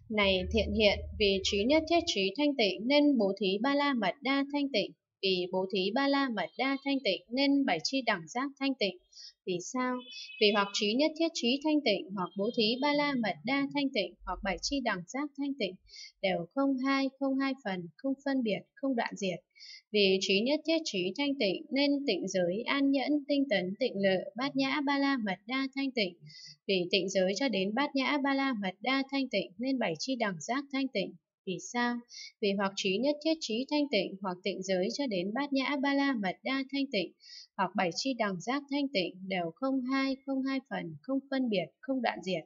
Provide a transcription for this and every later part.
Này thiện hiện, vì trí nhất thiết trí thanh tịnh nên bố thí ba la mật đa thanh tịnh. Vì bố thí ba la mật đa thanh tịnh nên bảy chi đẳng giác thanh tịnh. Vì sao? Vì hoặc trí nhất thiết trí thanh tịnh, hoặc bố thí ba la mật đa thanh tịnh, hoặc bảy chi đẳng giác thanh tịnh, đều không hai phần, không phân biệt, không đoạn diệt. Vì trí nhất thiết trí thanh tịnh nên tịnh giới, an nhẫn, tinh tấn, tịnh lự, bát nhã, ba la mật đa thanh tịnh. Vì tịnh giới cho đến bát nhã, ba la mật đa thanh tịnh nên bảy chi đẳng giác thanh tịnh. Vì sao? Vì hoặc trí nhất thiết trí thanh tịnh, hoặc tịnh giới cho đến bát nhã, ba la mật đa thanh tịnh, hoặc bảy chi đẳng giác thanh tịnh đều không hai phần, không phân biệt, không đoạn diệt.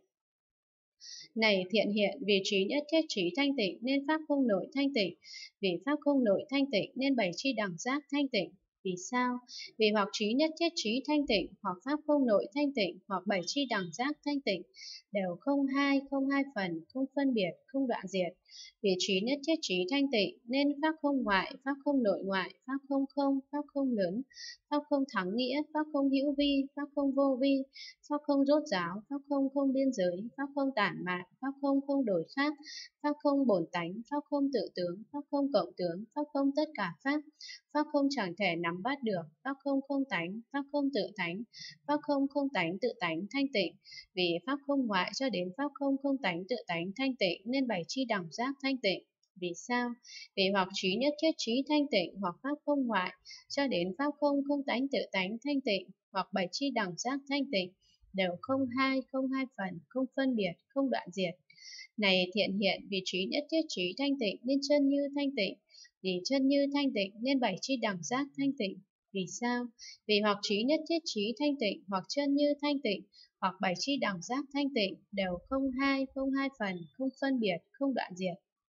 Này thiện hiện, vì trí nhất thiết trí thanh tịnh nên pháp không nội thanh tịnh. Vì pháp không nội thanh tịnh nên bảy chi đẳng giác thanh tịnh. Vì sao? Vì hoặc trí nhất thiết trí thanh tịnh, hoặc pháp không nội thanh tịnh, hoặc bảy chi đẳng giác thanh tịnh, đều không hai phần, không phân biệt, không đoạn diệt. Vì trí nhất thiết trí thanh tịnh nên pháp không ngoại, pháp không nội ngoại, pháp không, pháp không lớn, pháp không thắng nghĩa, pháp không hữu vi, pháp không vô vi, pháp không rốt ráo, pháp không biên giới, pháp không tản mạn, pháp không đổi khác, pháp không bổn tánh, pháp không tự tướng, pháp không cộng tướng, pháp không tất cả pháp không chẳng thể nắm bắt được, pháp không tánh, pháp không tự tánh, pháp không tánh tự tánh thanh tịnh. Vì pháp không ngoại cho đến pháp không tánh tự tánh thanh tịnh nên bảy chi đẳng giác thanh tịnh. Vì sao? Vì hoặc trí nhất thiết trí thanh tịnh, hoặc pháp không ngoại cho đến pháp không tánh tự tánh thanh tịnh, hoặc bảy chi đẳng giác thanh tịnh, đều không hai phần, không phân biệt, không đoạn diệt. Này thiện hiện, vì trí nhất thiết trí thanh tịnh nên chân như thanh tịnh. Vì chân như thanh tịnh nên bảy chi đẳng giác thanh tịnh. Vì sao? Vì hoặc trí nhất thiết trí thanh tịnh, hoặc chân như thanh tịnh, hoặc bảy chi đẳng giác thanh tịnh, đều không hai phần, không phân biệt, không đoạn diệt.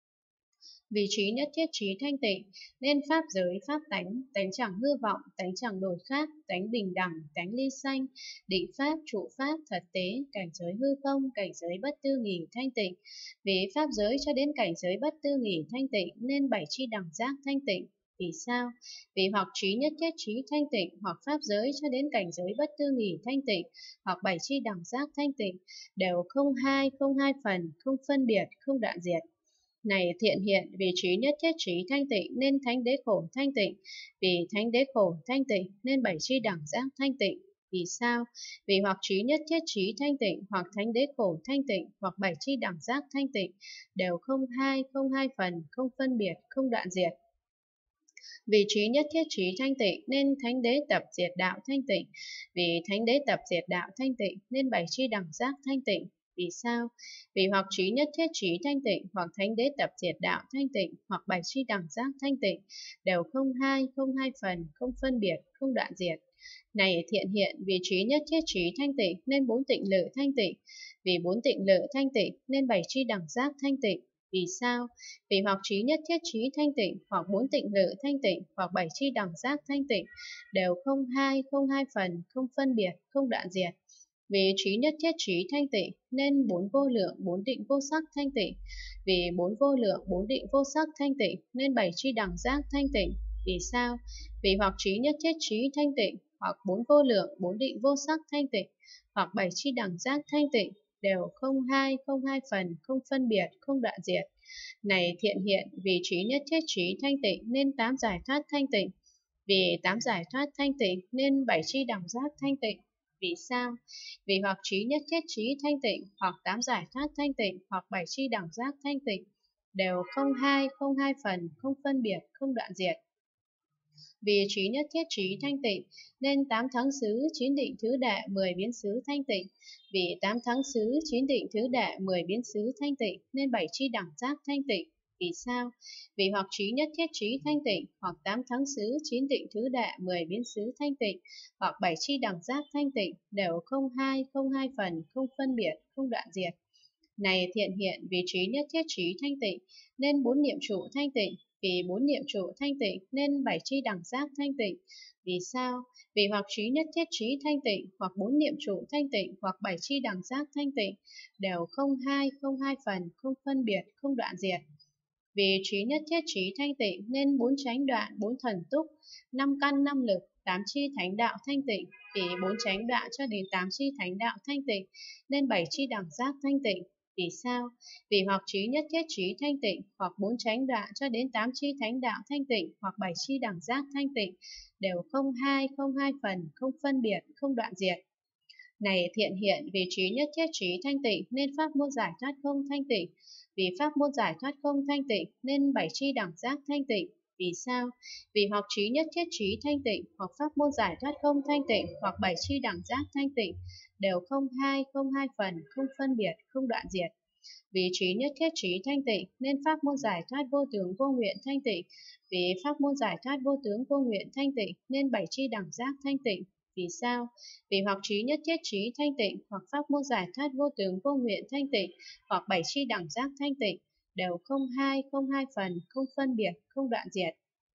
Vì trí nhất thiết trí thanh tịnh nên pháp giới, pháp tánh, tánh chẳng hư vọng, tánh chẳng đổi khác, tánh bình đẳng, tánh ly sanh, định pháp, trụ pháp, thật tế, cảnh giới hư không, cảnh giới bất tư nghỉ thanh tịnh. Vì pháp giới cho đến cảnh giới bất tư nghỉ thanh tịnh nên bảy chi đẳng giác thanh tịnh. Vì sao? Vì hoặc trí nhất thiết trí thanh tịnh, hoặc pháp giới cho đến cảnh giới bất tư nghỉ thanh tịnh, hoặc bảy chi đẳng giác thanh tịnh, đều không hai phần, không phân biệt, không đoạn diệt. Này thiện hiện, vì trí nhất thiết trí thanh tịnh nên thánh đế khổ thanh tịnh. Vì thánh đế khổ thanh tịnh nên bảy chi đẳng giác thanh tịnh. Vì sao? Vì hoặc trí nhất thiết trí thanh tịnh, hoặc thánh đế khổ thanh tịnh, hoặc bảy chi đẳng giác thanh tịnh, đều không hai phần, không phân biệt, không đoạn diệt. Vì trí nhất thiết trí thanh tịnh nên thánh đế tập diệt đạo thanh tịnh. Vì thánh đế tập diệt đạo thanh tịnh nên bảy chi đẳng giác thanh tịnh. Vì sao? Vì hoặc trí nhất thiết trí thanh tịnh, hoặc thánh đế tập diệt đạo thanh tịnh, hoặc bảy chi đẳng giác thanh tịnh, đều không hai phần, không phân biệt, không đoạn diệt. Này thiện hiện, vì trí nhất thiết trí thanh tịnh nên bốn tịnh lự thanh tịnh. Vì bốn tịnh lự thanh tịnh nên bảy chi đẳng giác thanh tịnh. Vì sao? Vì hoặc trí nhất thiết trí thanh tịnh, hoặc bốn tịnh lự thanh tịnh, hoặc bảy chi đẳng giác thanh tịnh, đều không hai phần, không phân biệt, không đoạn diệt. Vì trí nhất thiết trí thanh tịnh nên bốn vô lượng, bốn định vô sắc thanh tịnh. Vì bốn vô lượng, bốn định vô sắc thanh tịnh nên bảy chi đẳng giác thanh tịnh. Vì sao? Vì hoặc trí nhất thiết trí thanh tịnh, hoặc bốn vô lượng, bốn định vô sắc thanh tịnh, hoặc bảy chi đẳng giác thanh tịnh, đều không hai phần, không phân biệt, không đoạn diệt. Này thiện hiện, vì trí nhất thiết trí thanh tịnh nên tám giải thoát thanh tịnh. Vì tám giải thoát thanh tịnh nên bảy chi đẳng giác thanh tịnh. Vì sao? Vì hoặc trí nhất thiết trí thanh tịnh, hoặc tám giải thoát thanh tịnh, hoặc bảy chi đẳng giác thanh tịnh, đều không hai phần, không phân biệt, không đoạn diệt. Vì trí nhất thiết trí thanh tịnh nên tám thắng xứ, chín định thứ đệ, 10 biến xứ thanh tịnh. Vì tám thắng xứ, chín định thứ đệ, 10 biến xứ thanh tịnh nên bảy chi đẳng giác thanh tịnh. Vì sao? Vì hoặc trí nhất thiết trí thanh tịnh, hoặc tám thắng xứ, chín định thứ đệ, 10 biến xứ thanh tịnh, hoặc bảy chi đẳng giác thanh tịnh, đều không hai phần, không phân biệt, không đoạn diệt. Này thiện hiện, vì trí nhất thiết trí thanh tịnh nên bốn niệm trụ thanh tịnh. Vì bốn niệm trụ thanh tịnh nên bảy chi đẳng giác thanh tịnh. Vì sao? Vì hoặc trí nhất thiết trí thanh tịnh, hoặc bốn niệm trụ thanh tịnh, hoặc bảy chi đẳng giác thanh tịnh, đều không hai phần, không phân biệt, không đoạn diệt. Vì trí nhất thiết trí thanh tịnh nên bốn chánh đoạn, bốn thần túc, năm căn năm lực, tám chi thánh đạo thanh tịnh. Vì bốn chánh đoạn cho đến tám chi thánh đạo thanh tịnh nên bảy chi đẳng giác thanh tịnh. Vì sao? Vì hoặc trí nhất thiết trí thanh tịnh, hoặc bốn chánh đoạn cho đến tám chi thánh đạo thanh tịnh, hoặc bảy chi đẳng giác thanh tịnh, đều không hai phần, không phân biệt, không đoạn diệt. Này thiện hiện, vì trí nhất thiết trí thanh tịnh nên pháp môn giải thoát không thanh tịnh, vì pháp môn giải thoát không thanh tịnh nên bảy chi đẳng giác thanh tịnh. Vì sao? Vì hoặc trí nhất thiết trí thanh tịnh, hoặc pháp môn giải thoát không thanh tịnh, hoặc bảy chi đẳng giác thanh tịnh, đều không hai phần, không phân biệt, không đoạn diệt. Vì trí nhất thiết trí thanh tịnh nên pháp môn giải thoát vô tướng vô nguyện thanh tịnh, vì pháp môn giải thoát vô tướng vô nguyện thanh tịnh nên bảy chi đẳng giác thanh tịnh. Vì sao? Vì hoặc trí nhất thiết trí thanh tịnh, hoặc pháp môn giải thoát vô tướng vô nguyện thanh tịnh, hoặc bảy chi đẳng giác thanh tịnh, đều không hai phần, không phân biệt, không đoạn diệt.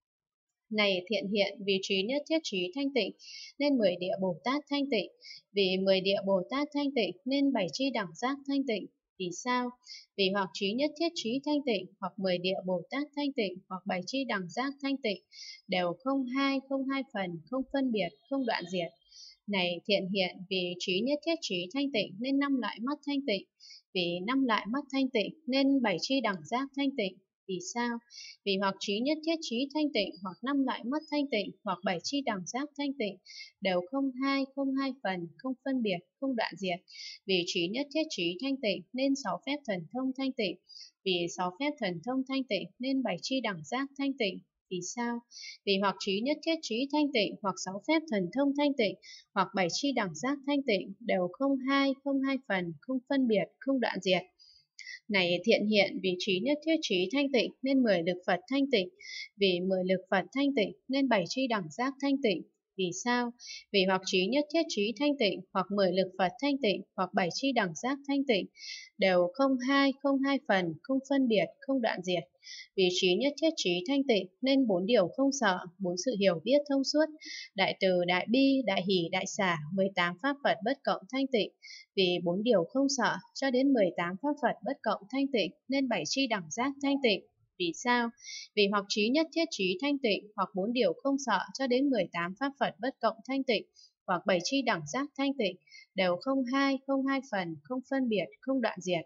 Này thiện hiện, vì trí nhất thiết trí thanh tịnh nên 10 địa Bồ Tát thanh tịnh, vì 10 địa Bồ Tát thanh tịnh nên bảy chi đẳng giác thanh tịnh. Vì sao? Vì hoặc trí nhất thiết trí thanh tịnh, hoặc 10 địa Bồ Tát thanh tịnh, hoặc bảy chi đẳng giác thanh tịnh, đều không hai phần, không phân biệt, không đoạn diệt. Này thiện hiện, vì trí nhất thiết trí thanh tịnh nên 5 loại mắt thanh tịnh, vì 5 loại mắt thanh tịnh nên bảy chi đẳng giác thanh tịnh. Vì sao? Vì hoặc trí nhất thiết trí thanh tịnh, hoặc 5 loại mắt thanh tịnh, hoặc bảy chi đẳng giác thanh tịnh, đều không hai phần, không phân biệt, không đoạn diệt. Vì trí nhất thiết trí thanh tịnh nên 6 phép thần thông thanh tịnh, vì 6 phép thần thông thanh tịnh nên bảy chi đẳng giác thanh tịnh. Vì sao? Vì hoặc trí nhất thiết trí thanh tịnh, hoặc 6 phép thần thông thanh tịnh, hoặc bảy chi đẳng giác thanh tịnh, đều không hai phần, không phân biệt, không đoạn diệt. Này thiện hiện, vì trí nhất thiết trí thanh tịnh nên 10 lực Phật thanh tịnh, vì 10 lực Phật thanh tịnh nên bảy chi đẳng giác thanh tịnh. Vì sao? Vì hoặc trí nhất thiết trí thanh tịnh, hoặc 10 lực Phật thanh tịnh, hoặc bảy chi đẳng giác thanh tịnh, đều không hai phần, không phân biệt, không đoạn diệt. Vì trí nhất thiết trí thanh tịnh nên 4 điều không sợ, 4 sự hiểu biết thông suốt, đại từ, đại bi, đại hỷ, đại xả, 18 pháp Phật bất cộng thanh tịnh. Vì 4 điều không sợ cho đến 18 pháp Phật bất cộng thanh tịnh nên bảy chi đẳng giác thanh tịnh. Vì sao? Vì hoặc trí nhất thiết trí thanh tịnh, hoặc 4 điều không sợ cho đến 18 pháp Phật bất cộng thanh tịnh, hoặc bảy chi đẳng giác thanh tịnh, đều không hai phần, không phân biệt, không đoạn diệt.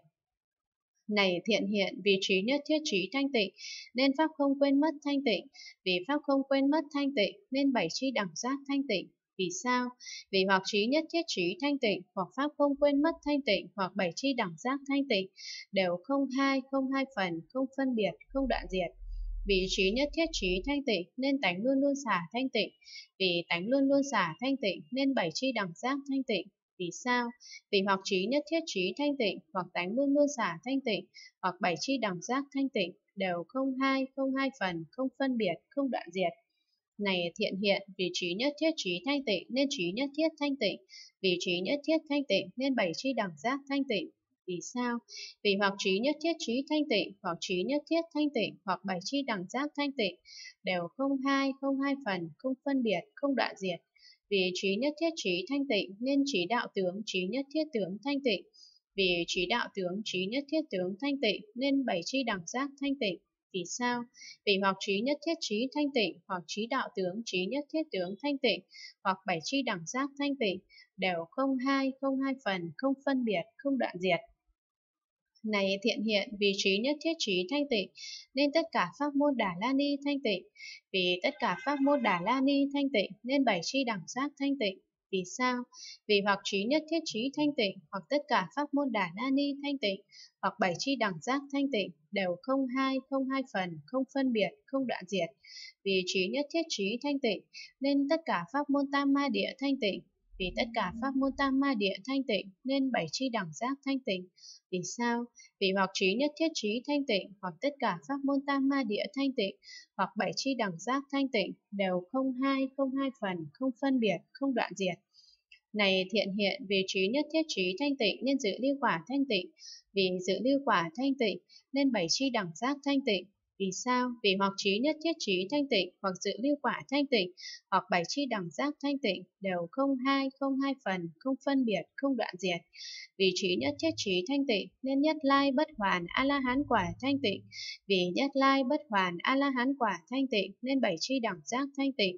Này thiện hiện, vì trí nhất thiết trí thanh tịnh nên pháp không quên mất thanh tịnh, vì pháp không quên mất thanh tịnh nên bảy chi đẳng giác thanh tịnh. Vì sao? Vì hoặc trí nhất thiết trí thanh tịnh, hoặc pháp không quên mất thanh tịnh, hoặc bảy chi đẳng giác thanh tịnh, đều không hai phần, không phân biệt, không đoạn diệt. Vì trí nhất thiết trí thanh tịnh nên tánh luôn luôn xả thanh tịnh, vì tánh luôn luôn xả thanh tịnh nên bảy chi đẳng giác thanh tịnh. Vì sao? Vì hoặc trí nhất thiết trí thanh tịnh, hoặc tánh luôn luôn xả thanh tịnh, hoặc bảy chi đẳng giác thanh tịnh, đều không hai phần, không phân biệt, không đoạn diệt. Này thiện hiện, vì trí nhất thiết trí thanh tịnh nên trí nhất thiết thanh tịnh, vì trí nhất thiết thanh tịnh nên bảy chi đẳng giác thanh tịnh. Vì sao? Vì hoặc trí nhất thiết trí thanh tịnh, hoặc trí nhất thiết thanh tịnh, hoặc bảy chi đẳng giác thanh tịnh, đều không hai phần, không phân biệt, không đoạn diệt. Vì trí nhất thiết trí thanh tịnh nên trí đạo tướng, trí nhất thiết tướng thanh tịnh, vì trí đạo tướng, trí nhất thiết tướng thanh tịnh nên bảy chi đẳng giác thanh tịnh. Vì sao? Vì hoặc trí nhất thiết trí thanh tịnh, hoặc trí đạo tướng, trí nhất thiết tướng thanh tịnh, hoặc bảy chi đẳng giác thanh tịnh, đều không hai phần, không phân biệt, không đoạn diệt. Này thiện hiện, vì trí nhất thiết trí thanh tịnh nên tất cả pháp môn Đà La Ni thanh tịnh, vì tất cả pháp môn Đà La Ni thanh tịnh nên bảy chi đẳng giác thanh tịnh. Vì sao? Vì hoặc trí nhất thiết trí thanh tịnh, hoặc tất cả pháp môn Đà La Ni thanh tịnh, hoặc bảy chi đẳng giác thanh tịnh, đều không hai phần, không phân biệt, không đoạn diệt. Vì trí nhất thiết trí thanh tịnh nên tất cả pháp môn Tam Ma Địa thanh tịnh, vì tất cả pháp môn Tam Ma Địa thanh tịnh nên bảy chi đẳng giác thanh tịnh. Vì sao? Vì hoặc trí nhất thiết trí thanh tịnh, hoặc tất cả pháp môn Tam Ma Địa thanh tịnh, hoặc bảy chi đẳng giác thanh tịnh, đều không hai phần, không phân biệt, không đoạn diệt. Này thiện hiện, vì trí nhất thiết trí thanh tịnh nên dự lưu quả thanh tịnh, vì dự lưu quả thanh tịnh nên bảy chi đẳng giác thanh tịnh. Vì sao? Vì hoặc trí nhất thiết trí thanh tịnh, hoặc dự lưu quả thanh tịnh, hoặc bảy chi đẳng giác thanh tịnh, đều không hai phần, không phân biệt, không đoạn diệt. Vì trí nhất thiết trí thanh tịnh nên nhất lai bất hoàn a la hán quả thanh tịnh, vì nhất lai bất hoàn a la hán quả thanh tịnh nên bảy chi đẳng giác thanh tịnh.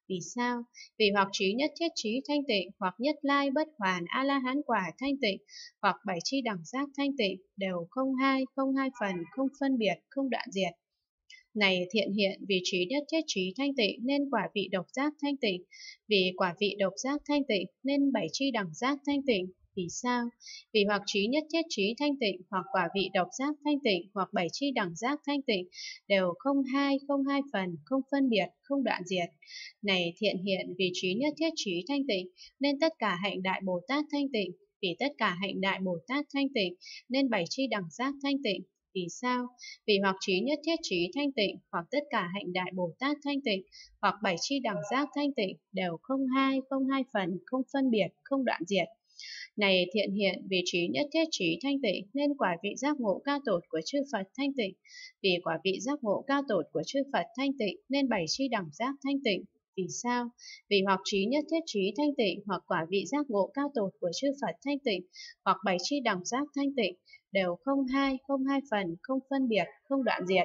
Vì sao? Vì hoặc trí nhất thiết trí thanh tịnh, hoặc nhất lai bất hoàn A-la-hán quả thanh tịnh, hoặc bảy chi đẳng giác thanh tịnh, đều không hai phần, không phân biệt, không đoạn diệt. Này thiện hiện, vì trí nhất thiết trí thanh tịnh nên quả vị độc giác thanh tịnh, vì quả vị độc giác thanh tịnh nên bảy chi đẳng giác thanh tịnh. Vì sao? Vì hoặc trí nhất thiết trí thanh tịnh, hoặc quả vị độc giác thanh tịnh, hoặc bảy chi đẳng giác thanh tịnh, đều không hai phần, không phân biệt, không đoạn diệt. Này thiện hiện, vì trí nhất thiết trí thanh tịnh nên tất cả hạnh đại Bồ Tát thanh tịnh, vì tất cả hạnh đại Bồ Tát thanh tịnh nên bảy chi đẳng giác thanh tịnh. Vì sao? Vì hoặc trí nhất thiết trí thanh tịnh, hoặc tất cả hạnh đại Bồ Tát thanh tịnh, hoặc bảy chi đẳng giác thanh tịnh, đều không hai phần, không phân biệt, không đoạn diệt. Này thiện hiện, vì trí nhất thiết trí thanh tịnh nên quả vị giác ngộ cao tột của chư Phật thanh tịnh, vì quả vị giác ngộ cao tột của chư Phật thanh tịnh nên bảy chi đẳng giác thanh tịnh. Vì sao? Vì hoặc trí nhất thiết trí thanh tịnh, hoặc quả vị giác ngộ cao tột của chư Phật thanh tịnh, hoặc bảy chi đẳng giác thanh tịnh, đều không hai phần, không phân biệt, không đoạn diệt.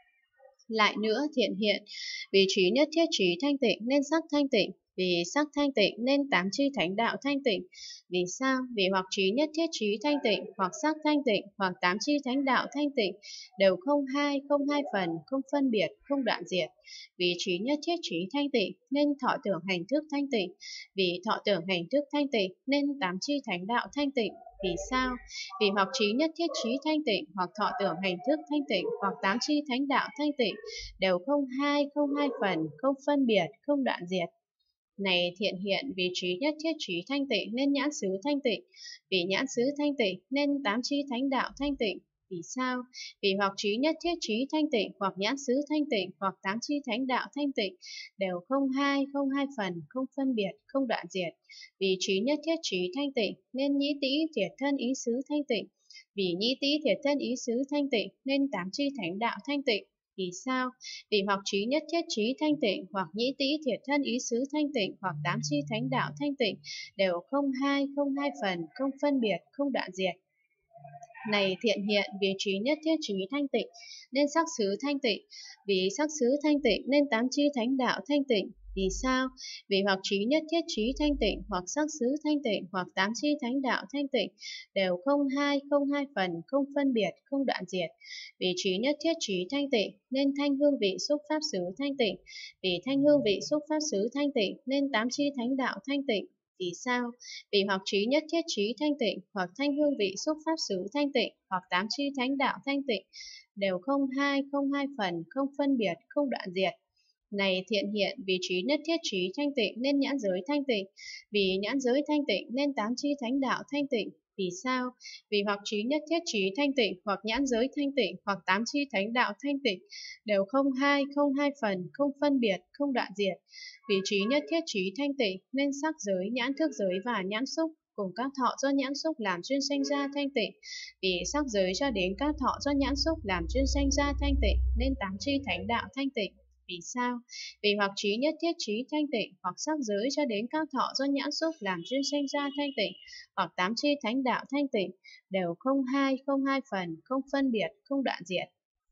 Lại nữa thiện hiện, vì trí nhất thiết trí thanh tịnh nên sắc thanh tịnh, vì sắc thanh tịnh nên tám chi thánh đạo thanh tịnh. Vì sao? Vì hoặc trí nhất thiết trí thanh tịnh, hoặc sắc thanh tịnh, hoặc tám chi thánh đạo thanh tịnh, đều không hai phần, không phân biệt, không đoạn diệt. Vì trí nhất thiết trí thanh tịnh nên thọ tưởng hành thức thanh tịnh, vì thọ tưởng hành thức thanh tịnh nên tám chi thánh đạo thanh tịnh. Vì sao? Vì hoặc trí nhất thiết trí thanh tịnh, hoặc thọ tưởng hành thức thanh tịnh, hoặc tám chi thánh đạo thanh tịnh, đều không hai phần, không phân biệt, không đoạn diệt. Này thiện hiện, vì trí nhất thiết trí thanh tịnh nên nhãn xứ thanh tịnh, vì nhãn xứ thanh tịnh nên tám chi thánh đạo thanh tịnh. Vì sao? Vì hoặc trí nhất thiết trí thanh tịnh, hoặc nhãn xứ thanh tịnh, hoặc tám chi thánh đạo thanh tịnh, đều không hai phần, không phân biệt, không đoạn diệt. Vì trí nhất thiết trí thanh tịnh nên nhĩ tĩ thiệt thân ý xứ thanh tịnh, vì nhĩ tĩ thiệt thân ý xứ thanh tịnh nên tám chi thánh đạo thanh tịnh. Vì sao? Vì hoặc trí nhất thiết trí thanh tịnh, hoặc nhĩ tĩ thiệt thân ý xứ thanh tịnh, hoặc tám chi thánh đạo thanh tịnh, đều không hai phần, không phân biệt, không đoạn diệt. Này thiện hiện, vì trí nhất thiết trí thanh tịnh nên sắc xứ thanh tịnh, vì sắc xứ thanh tịnh nên tám chi thánh đạo thanh tịnh. Vì sao? Vì hoặc trí nhất thiết trí thanh tịnh, hoặc sắc xứ thanh tịnh, hoặc tám chi thánh đạo thanh tịnh, đều không hai phần, không phân biệt, không đoạn diệt. Vì trí nhất thiết trí thanh tịnh nên thanh hương vị xúc pháp xứ thanh tịnh, vì thanh hương vị xúc pháp xứ thanh tịnh nên tám chi thánh đạo thanh tịnh. Vì sao? Vì hoặc trí nhất thiết trí thanh tịnh, hoặc thanh hương vị xúc pháp xứ thanh tịnh, hoặc tám chi thánh đạo thanh tịnh, đều không hai phần, không phân biệt, không đoạn diệt. Này thiện hiện, vì trí nhất thiết trí thanh tịnh nên nhãn giới thanh tịnh, vì nhãn giới thanh tịnh nên tám chi thánh đạo thanh tịnh. Vì sao? Vì hoặc trí nhất thiết trí thanh tịnh, hoặc nhãn giới thanh tịnh, hoặc tám chi thánh đạo thanh tịnh, đều không hai phần, không phân biệt, không đoạn diệt. Vì trí nhất thiết trí thanh tịnh nên sắc giới, nhãn thức giới và nhãn xúc cùng các thọ do nhãn xúc làm duyên sanh ra thanh tịnh, vì sắc giới cho đến các thọ do nhãn xúc làm duyên sanh ra thanh tịnh nên tám chi thánh đạo thanh tịnh. Vì sao? Vì hoặc trí nhất thiết trí thanh tịnh, hoặc sắc giới cho đến các thọ do nhãn xúc làm duyên sanh ra thanh tịnh, hoặc tám chi thánh đạo thanh tịnh, đều không hai phần, không phân biệt, không đoạn diệt.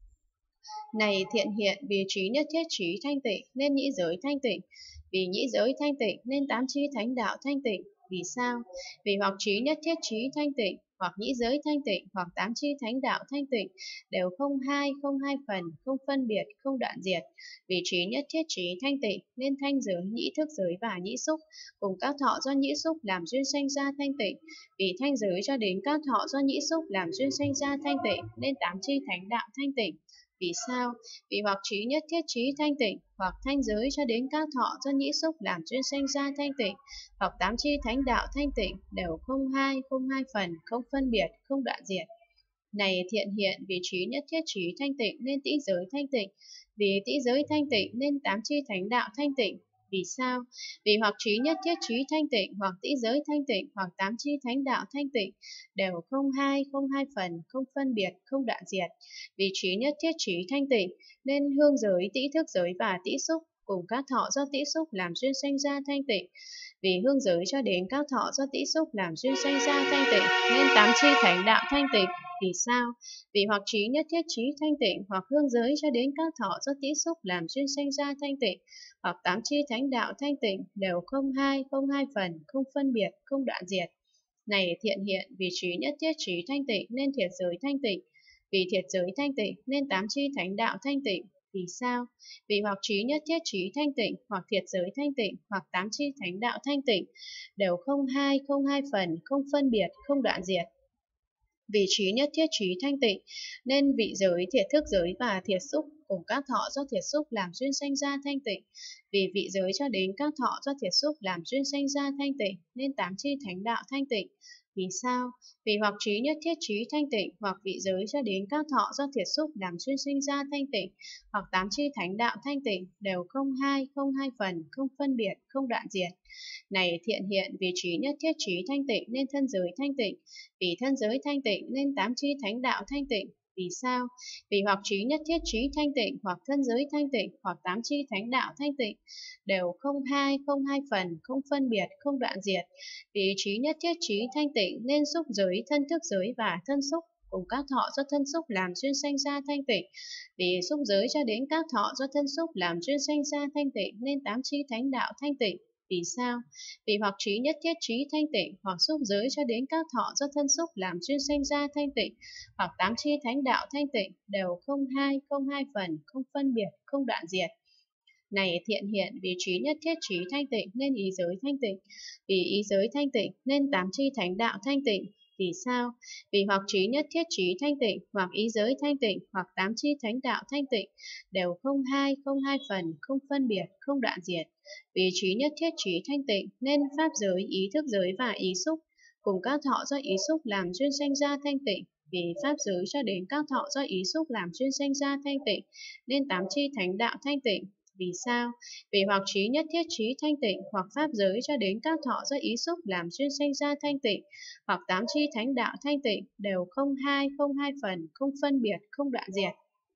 Này thiện hiện, vì trí nhất thiết trí thanh tịnh nên nhĩ giới thanh tịnh, vì nhĩ giới thanh tịnh nên tám chi thánh đạo thanh tịnh. Vì sao? Vì hoặc trí nhất thiết trí thanh tịnh, hoặc nhĩ giới thanh tịnh, hoặc tám chi thánh đạo thanh tịnh, đều không hai phần, không phân biệt, không đoạn diệt. Vì trí nhất thiết trí thanh tịnh nên thanh giới, nhĩ thức giới và nhĩ xúc cùng các thọ do nhĩ xúc làm duyên sanh ra thanh tịnh, vì thanh giới cho đến các thọ do nhĩ xúc làm duyên sanh ra thanh tịnh nên tám chi thánh đạo thanh tịnh. Vì sao? Vì hoặc trí nhất thiết trí thanh tịnh, hoặc thanh giới cho đến các thọ do nhĩ xúc làm duyên sanh ra thanh tịnh, hoặc tám chi thánh đạo thanh tịnh, đều không hai phần, không phân biệt, không đoạn diệt. Này thiện hiện, vì trí nhất thiết trí thanh tịnh nên tĩ giới thanh tịnh, vì tĩ giới thanh tịnh nên tám chi thánh đạo thanh tịnh. Vì sao? Vì hoặc trí nhất thiết trí thanh tịnh, hoặc tĩ giới thanh tịnh, hoặc tám chi thánh đạo thanh tịnh, đều không hai phần, không phân biệt, không đoạn diệt. Vì trí nhất thiết trí thanh tịnh nên hương giới, tĩ thức giới và tĩ xúc cùng các thọ do tĩ xúc làm duyên sanh ra thanh tịnh, vì hương giới cho đến các thọ do tĩ xúc làm duyên sanh ra thanh tịnh nên tám chi thánh đạo thanh tịnh. Vì sao? Vì hoặc trí nhất thiết trí thanh tịnh, hoặc hương giới cho đến các thọ do tĩ xúc làm duyên sanh ra thanh tịnh, hoặc tám chi thánh đạo thanh tịnh, đều không hai phần, không phân biệt, không đoạn diệt. Này thiện hiện, vì trí nhất thiết trí thanh tịnh nên thiệt giới thanh tịnh, vì thiệt giới thanh tịnh nên tám chi thánh đạo thanh tịnh. Vì sao? Vì hoặc trí nhất thiết trí thanh tịnh, hoặc thiệt giới thanh tịnh, hoặc tám chi thánh đạo thanh tịnh, đều không hai phần, không phân biệt, không đoạn diệt. Vì trí nhất thiết trí thanh tịnh nên vị giới, thiệt thức giới và thiệt xúc cùng các thọ do thiệt xúc làm duyên sanh ra thanh tịnh. Vì vị giới cho đến các thọ do thiệt xúc làm duyên sanh ra thanh tịnh nên tám chi thánh đạo thanh tịnh. Vì sao? Vì hoặc trí nhất thiết trí thanh tịnh, hoặc vị giới cho đến các thọ do thiệt xúc làm duyên sinh ra thanh tịnh, hoặc tám chi thánh đạo thanh tịnh, đều không hai phần, không phân biệt, không đoạn diệt. Này thiện hiện, vì trí nhất thiết trí thanh tịnh nên thân giới thanh tịnh, vì thân giới thanh tịnh nên tám chi thánh đạo thanh tịnh. Vì sao? Vì hoặc trí nhất thiết trí thanh tịnh, hoặc thân giới thanh tịnh, hoặc tám chi thánh đạo thanh tịnh, đều không hai phần, không phân biệt, không đoạn diệt. Vì trí nhất thiết trí thanh tịnh nên xúc giới, thân thức giới và thân xúc cùng các thọ do thân xúc làm duyên sanh ra thanh tịnh. Vì xúc giới cho đến các thọ do thân xúc làm duyên sanh ra thanh tịnh nên tám chi thánh đạo thanh tịnh. Vì sao? Vì hoặc trí nhất thiết trí thanh tịnh, hoặc xúc giới cho đến các thọ do thân xúc làm duyên sanh ra thanh tịnh, hoặc tám chi thánh đạo thanh tịnh, đều không hai phần, không phân biệt, không đoạn diệt. Này thiện hiện, vì trí nhất thiết trí thanh tịnh nên ý giới thanh tịnh, vì ý giới thanh tịnh nên tám chi thánh đạo thanh tịnh. Vì sao? Vì hoặc trí nhất thiết trí thanh tịnh, hoặc ý giới thanh tịnh, hoặc tám chi thánh đạo thanh tịnh, đều không hai phần, không phân biệt, không đoạn diệt. Vì trí nhất thiết trí thanh tịnh nên pháp giới, ý thức giới và ý xúc cùng các thọ do ý xúc làm duyên sanh ra thanh tịnh. Vì pháp giới cho đến các thọ do ý xúc làm duyên sanh ra thanh tịnh nên tám chi thánh đạo thanh tịnh. Vì sao? Vì hoặc trí nhất thiết trí thanh tịnh, hoặc pháp giới cho đến các thọ do ý xúc làm duyên sanh ra thanh tịnh, hoặc tám chi thánh đạo thanh tịnh, đều không hai phần, không phân biệt, không đoạn diệt.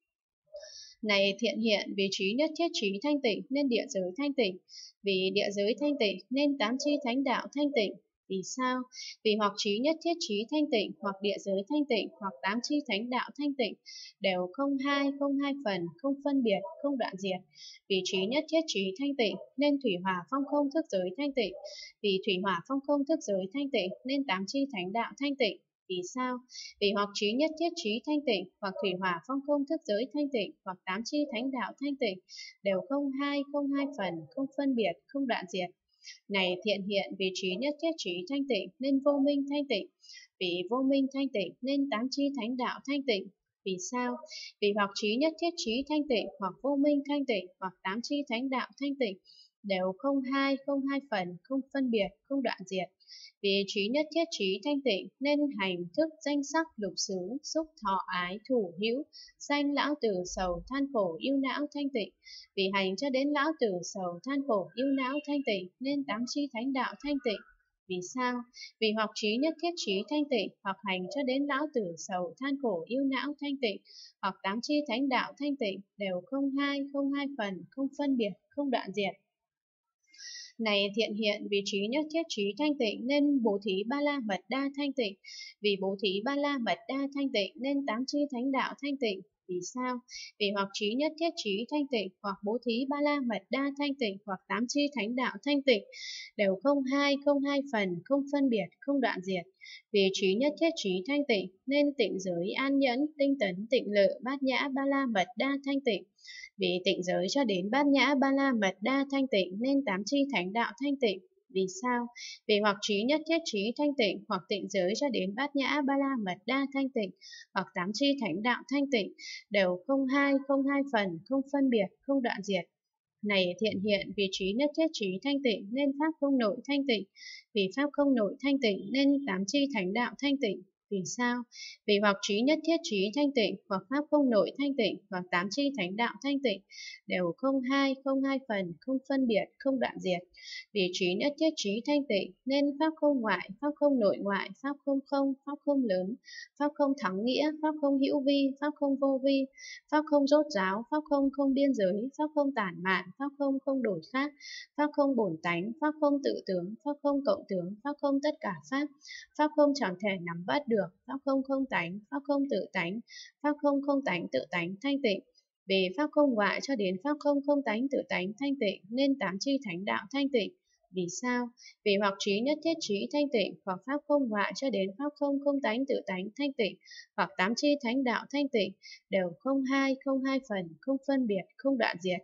Này thiện hiện, vì trí nhất thiết trí thanh tịnh nên địa giới thanh tịnh, vì địa giới thanh tịnh nên tám chi thánh đạo thanh tịnh. Vì sao? Vì hoặc trí nhất thiết trí thanh tịnh, hoặc địa giới thanh tịnh, hoặc tám chi thánh đạo thanh tịnh, đều không hai phần, không phân biệt, không đoạn diệt. Vì trí nhất thiết trí thanh tịnh nên thủy hỏa phong không thức giới thanh tịnh, vì thủy hỏa phong không thức giới thanh tịnh nên tám chi thánh đạo thanh tịnh. Vì sao? Vì hoặc trí nhất thiết trí thanh tịnh, hoặc thủy hỏa phong không thức giới thanh tịnh, hoặc tám chi thánh đạo thanh tịnh, đều không hai phần, không phân biệt, không đoạn diệt. Này thiện hiện, vì trí nhất thiết trí thanh tịnh nên vô minh thanh tịnh, vì vô minh thanh tịnh nên tám chi thánh đạo thanh tịnh. Vì sao? Vì hoặc trí nhất thiết trí thanh tịnh, hoặc vô minh thanh tịnh, hoặc tám chi thánh đạo thanh tịnh, đều không hai phần, không phân biệt, không đoạn diệt. Vì trí nhất thiết trí thanh tịnh nên hành thức danh sắc lục xứ xúc thọ ái thủ hữu sanh lão tử sầu than khổ yêu não thanh tịnh. Vì hành cho đến lão tử sầu than khổ yêu não thanh tịnh nên tám chi thánh đạo thanh tịnh. Vì sao? Vì hoặc trí nhất thiết trí thanh tịnh, hoặc hành cho đến lão tử sầu than khổ yêu não thanh tịnh, hoặc tám chi thánh đạo thanh tịnh, đều không hai phần, không phân biệt, không đoạn diệt. Này thiện hiện, vì trí nhất thiết trí thanh tịnh nên bố thí ba la mật đa thanh tịnh, vì bố thí ba la mật đa thanh tịnh nên tám chi thánh đạo thanh tịnh. Vì sao? Vì hoặc trí nhất thiết trí thanh tịnh, hoặc bố thí ba la mật đa thanh tịnh, hoặc tám chi thánh đạo thanh tịnh, đều không hai phần, không phân biệt, không đoạn diệt. Vì trí nhất thiết trí thanh tịnh nên tịnh giới an nhẫn, tinh tấn, tịnh lự, bát nhã, ba la mật đa thanh tịnh. Vì tịnh giới cho đến bát nhã ba la mật đa thanh tịnh nên tám chi thánh đạo thanh tịnh. Vì sao? Vì hoặc trí nhất thiết trí thanh tịnh, hoặc tịnh giới cho đến bát nhã ba la mật đa thanh tịnh, hoặc tám chi thánh đạo thanh tịnh, đều không hai phần, không phân biệt, không đoạn diệt. Này thiện hiện, vì trí nhất thiết trí thanh tịnh nên pháp không nội thanh tịnh, vì pháp không nội thanh tịnh nên tám chi thánh đạo thanh tịnh. Vì sao? Vì hoặc trí nhất thiết trí thanh tịnh, hoặc pháp không nội thanh tịnh, hoặc tám chi thánh đạo thanh tịnh, đều không hai phần, không phân biệt, không đoạn diệt. Vì trí nhất thiết trí thanh tịnh nên pháp không ngoại, pháp không nội ngoại, pháp không không, pháp không lớn, pháp không thắng nghĩa, pháp không hữu vi, pháp không vô vi, pháp không rốt ráo, pháp không không biên giới, pháp không tản mạn, pháp không không đổi khác, pháp không bổn tánh, pháp không tự tướng, pháp không cộng tướng, pháp không tất cả pháp, pháp không chẳng thể nắm bắt được, được, pháp không không tánh, pháp không tự tánh, pháp không không tánh tự tánh thanh tịnh. Vì pháp không ngoại cho đến pháp không không tánh tự tánh thanh tịnh nên tám chi thánh đạo thanh tịnh. Vì sao? Vì hoặc trí nhất thiết trí thanh tịnh, hoặc pháp không ngoại cho đến pháp không không tánh tự tánh thanh tịnh, hoặc tám chi thánh đạo thanh tịnh đều không hai phần, không phân biệt, không đoạn diệt.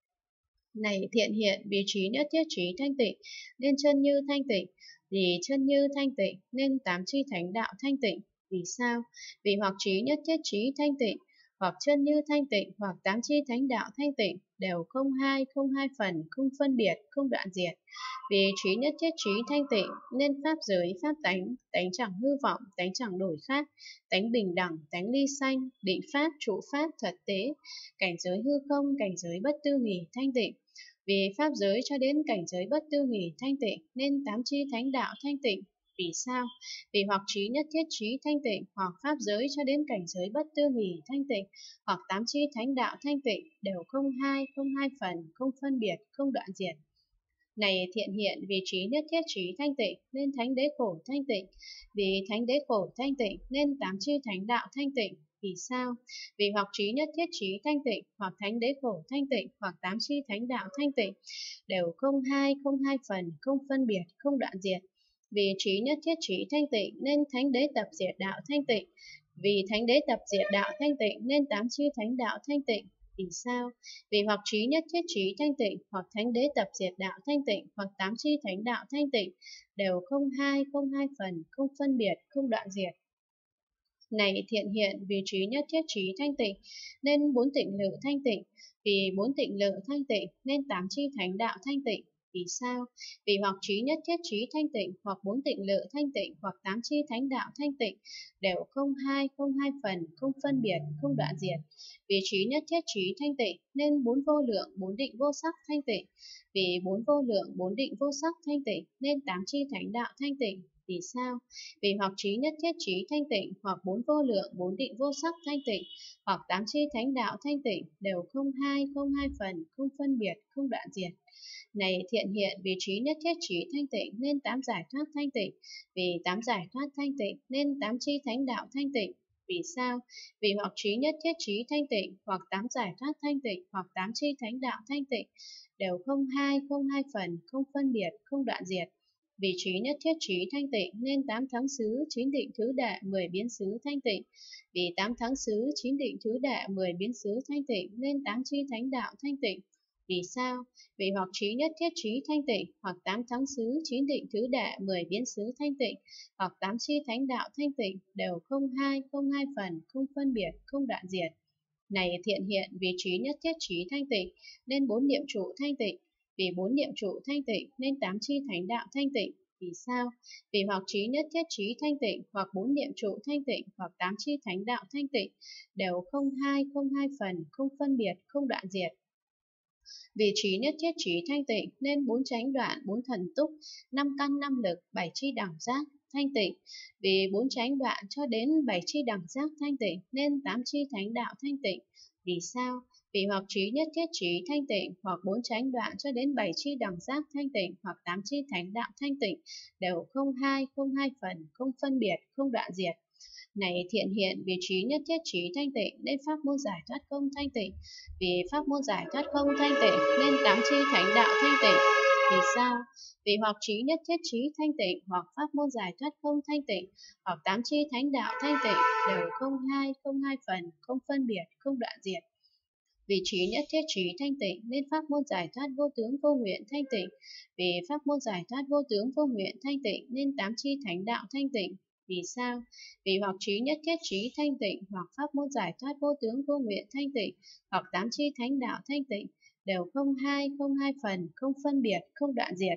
Này thiện hiện, vì trí nhất thiết trí thanh tịnh nên chân như thanh tịnh, vì chân như thanh tịnh nên tám chi thánh đạo thanh tịnh. Vì sao? Vì hoặc trí nhất thiết trí thanh tịnh, hoặc chân như thanh tịnh, hoặc tám chi thánh đạo thanh tịnh đều không hai phần, không phân biệt, không đoạn diệt. Vì trí nhất thiết trí thanh tịnh nên pháp giới, pháp tánh, tánh chẳng hư vọng, tánh chẳng đổi khác, tánh bình đẳng, tánh ly sanh, định pháp, trụ pháp, thật tế, cảnh giới hư không, cảnh giới bất tư nghì thanh tịnh. Vì pháp giới cho đến cảnh giới bất tư nghì thanh tịnh nên tám chi thánh đạo thanh tịnh. Vì sao? Vì hoặc trí nhất thiết trí thanh tịnh, hoặc pháp giới cho đến cảnh giới bất tư nghì thanh tịnh, hoặc tám chi thánh đạo thanh tịnh đều không hai phần, không phân biệt, không đoạn diệt. Này thiện hiện, vì trí nhất thiết trí thanh tịnh nên thánh đế khổ thanh tịnh, vì thánh đế khổ thanh tịnh nên tám chi thánh đạo thanh tịnh. Vì sao? Vì hoặc trí nhất thiết trí thanh tịnh, hoặc thánh đế khổ thanh tịnh, hoặc tám chi thánh đạo thanh tịnh đều không hai phần, không phân biệt, không đoạn diệt. Vì trí nhất thiết trí thanh tịnh nên thánh đế tập diệt đạo thanh tịnh, vì thánh đế tập diệt đạo thanh tịnh nên tám chi thánh đạo thanh tịnh. Vì sao? Vì hoặc trí nhất thiết trí thanh tịnh, hoặc thánh đế tập diệt đạo thanh tịnh, hoặc tám chi thánh đạo thanh tịnh đều không hai phần, không phân biệt, không đoạn diệt. Này thiện hiện, vì trí nhất thiết trí thanh tịnh nên bốn tịnh lự thanh tịnh, vì bốn tịnh lự thanh tịnh nên tám chi thánh đạo thanh tịnh. Vì sao? Vì hoặc trí nhất thiết trí thanh tịnh, hoặc bốn tịnh lự thanh tịnh, hoặc tám chi thánh đạo thanh tịnh đều không hai phần, không phân biệt, không đoạn diệt. Vì trí nhất thiết trí thanh tịnh nên bốn vô lượng, bốn định vô sắc thanh tịnh, vì bốn vô lượng, bốn định vô sắc thanh tịnh nên tám chi thánh đạo thanh tịnh. Vì sao? Vì hoặc trí nhất thiết trí thanh tịnh, hoặc bốn vô lượng, bốn định vô sắc thanh tịnh, hoặc tám chi thánh đạo thanh tịnh đều không hai phần, không phân biệt, không đoạn diệt. Này thiện hiện, vì trí nhất thiết trí thanh tịnh nên tám giải thoát thanh tịnh, vì tám giải thoát thanh tịnh nên tám chi thánh đạo thanh tịnh. Vì sao? Vì hoặc trí nhất thiết trí thanh tịnh, hoặc tám giải thoát thanh tịnh, hoặc tám chi thánh đạo thanh tịnh đều không hai phần, không phân biệt, không đoạn diệt. Vì trí nhất thiết trí thanh tịnh nên tám thắng xứ, chín định thứ đệ, 10 biến xứ thanh tịnh. Vì tám thắng xứ, chín định thứ đệ, 10 biến xứ thanh tịnh nên tám chi thánh đạo thanh tịnh. Vì sao? Vì hoặc trí nhất thiết trí thanh tịnh, hoặc tám thắng xứ, chín định thứ đệ, 10 biến xứ thanh tịnh, hoặc tám chi thánh đạo thanh tịnh đều không hai phần, không phân biệt, không đoạn diệt. Này thiện hiện, vì trí nhất thiết trí thanh tịnh nên bốn niệm trụ thanh tịnh, vì bốn niệm trụ thanh tịnh nên tám chi thánh đạo thanh tịnh. Vì sao? Vì hoặc trí nhất thiết trí thanh tịnh, hoặc bốn niệm trụ thanh tịnh, hoặc tám chi thánh đạo thanh tịnh đều không hai phần, không phân biệt, không đoạn diệt. Vì trí nhất thiết trí thanh tịnh nên bốn chánh đoạn, bốn thần túc, năm căn năm lực, bảy chi đẳng giác thanh tịnh. Vì bốn chánh đoạn cho đến bảy chi đẳng giác thanh tịnh nên tám chi thánh đạo thanh tịnh. Vì sao? Vì hoặc trí nhất thiết trí thanh tịnh, hoặc bốn chánh đoạn cho đến bảy chi đẳng giác thanh tịnh, hoặc tám chi thánh đạo thanh tịnh đều không hai phần, không phân biệt, không đoạn diệt. Này thiện hiện, vì trí nhất thiết trí thanh tịnh nên pháp môn giải thoát không thanh tịnh, vì pháp môn giải thoát không thanh tịnh nên tám chi thánh đạo thanh tịnh. Vì sao? Vì hoặc trí nhất thiết trí thanh tịnh, hoặc pháp môn giải thoát không thanh tịnh, hoặc tám chi thánh đạo thanh tịnh đều không hai phần, không phân biệt, không đoạn diệt. Vì trí nhất thiết trí thanh tịnh nên pháp môn giải thoát vô tướng vô nguyện thanh tịnh, vì pháp môn giải thoát vô tướng vô nguyện thanh tịnh nên tám chi thánh đạo thanh tịnh. Vì sao? Vì hoặc trí nhất thiết trí thanh tịnh, hoặc pháp môn giải thoát vô tướng vô nguyện thanh tịnh, hoặc tám chi thánh đạo thanh tịnh đều không hai phần, không phân biệt, không đoạn diệt.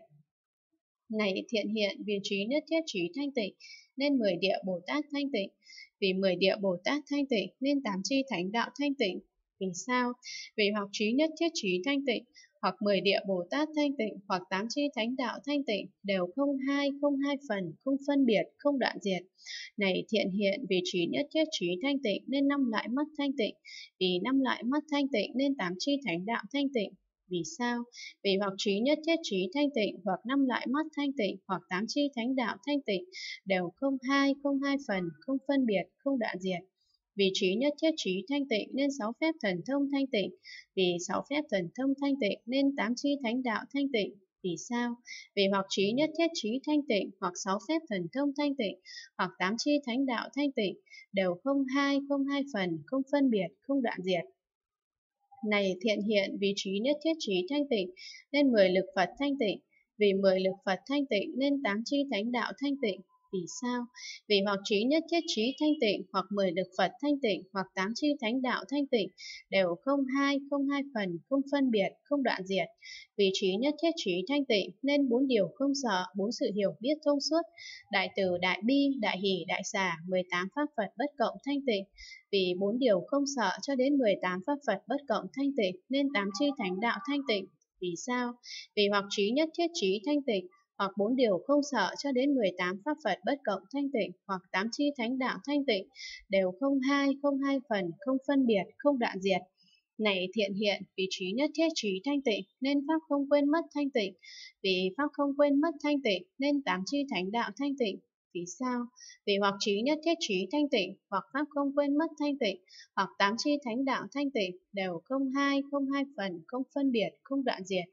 Này thiện hiện, vì trí nhất thiết trí thanh tịnh nên 10 địa Bồ Tát thanh tịnh, vì 10 địa Bồ Tát thanh tịnh nên tám chi thánh đạo thanh tịnh. Vì sao? Vì hoặc trí nhất thiết trí thanh tịnh, hoặc 10 địa Bồ Tát thanh tịnh, hoặc tám chi thánh đạo thanh tịnh đều không hai phần, không phân biệt, không đoạn diệt. Này thiện hiện, vì trí nhất thiết trí thanh tịnh nên năm loại mắt thanh tịnh, vì năm loại mắt thanh tịnh nên tám chi thánh đạo thanh tịnh. Vì sao? Vì hoặc trí nhất thiết trí thanh tịnh, hoặc năm loại mắt thanh tịnh, hoặc tám chi thánh đạo thanh tịnh, đều không hai phần, không phân biệt, không đoạn diệt. Vì trí nhất thiết trí thanh tịnh nên sáu phép thần thông thanh tịnh, vì sáu phép thần thông thanh tịnh nên tám chi thánh đạo thanh tịnh. Vì sao? Vì hoặc trí nhất thiết trí thanh tịnh, hoặc sáu phép thần thông thanh tịnh, hoặc tám chi thánh đạo thanh tịnh, đều không hai phần, không phân biệt, không đoạn diệt. Này thiện hiện, vì trí nhất thiết trí thanh tịnh nên 10 lực Phật thanh tịnh, vì 10 lực Phật thanh tịnh nên tám chi thánh đạo thanh tịnh. Vì sao? Vì hoặc trí nhất thiết trí thanh tịnh, hoặc 10 lực Phật thanh tịnh, hoặc tám chi thánh đạo thanh tịnh, đều không hai phần, không phân biệt, không đoạn diệt. Vì trí nhất thiết trí thanh tịnh nên 4 điều không sợ, 4 sự hiểu biết thông suốt, đại từ, đại bi, đại hỷ, đại xả, 18 pháp Phật bất cộng thanh tịnh. Vì 4 điều không sợ cho đến 18 pháp Phật bất cộng thanh tịnh nên tám chi thánh đạo thanh tịnh. Vì sao? Vì hoặc trí nhất thiết trí thanh tịnh, hoặc 4 điều không sợ cho đến 18 pháp Phật bất cộng thanh tịnh, hoặc tám chi thánh đạo thanh tịnh, đều không hai phần, không phân biệt, không đoạn diệt. Này thiện hiện, vì trí nhất thiết trí thanh tịnh nên pháp không quên mất thanh tịnh, vì pháp không quên mất thanh tịnh nên tám chi thánh đạo thanh tịnh. Vì sao? Vì hoặc trí nhất thiết trí thanh tịnh, hoặc pháp không quên mất thanh tịnh, hoặc tám chi thánh đạo thanh tịnh, đều không hai phần, không phân biệt, không đoạn diệt.